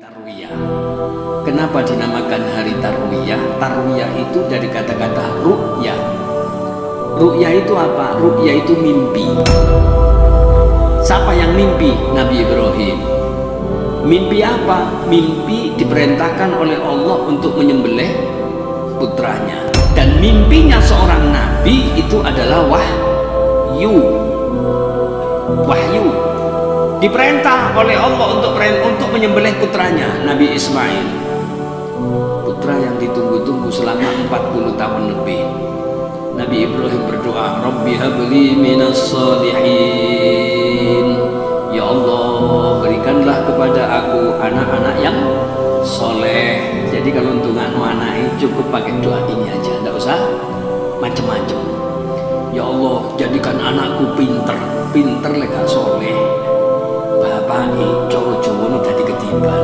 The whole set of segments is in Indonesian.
Tarwiyah. Kenapa dinamakan hari Tarwiyah? Tarwiyah itu dari kata-kata ru'yah. Ru'yah itu apa? Ru'yah itu mimpi. Siapa yang mimpi? Nabi Ibrahim. Mimpi apa? Mimpi diperintahkan oleh Allah untuk menyembelih putranya. Dan mimpinya seorang nabi itu adalah wahyu. Wahyu. Diperintah oleh Allah untuk menyembelih putranya, Nabi Ismail. Putra yang ditunggu-tunggu selama 40 tahun lebih. Nabi Ibrahim berdoa, Rabbi habli minas salihin. Ya Allah, berikanlah kepada aku anak-anak yang soleh. Jadi kalau untuk anak cukup pakai doa ini aja, tidak usah macam-macam. Ya Allah, jadikan anakku pinter lega soleh. Bapak coro Jawa tadi ketimbal.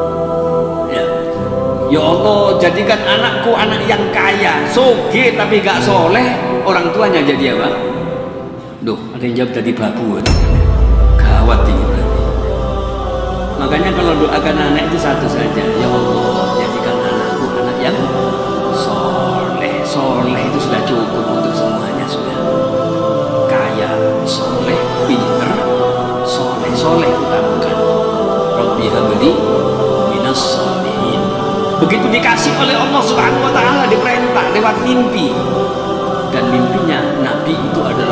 Ya Allah, jadikan anakku anak yang kaya, soge tapi gak soleh. Orang tuanya jadi apa? Duh, ada yang jawab jadi babu. Gawat ini berarti. Makanya kalau doakan anak itu satu saja. Ya Allah, jadikan anakku anak yang soleh. Soleh itu sudah cukup untuk semuanya sudah. Kaya, soleh, pinter, soleh utamakan. Rabbi habli minas salihin. Begitu dikasih oleh Allah Subhanahu wa taala, diperintah lewat mimpi. Dan mimpinya Nabi itu adalah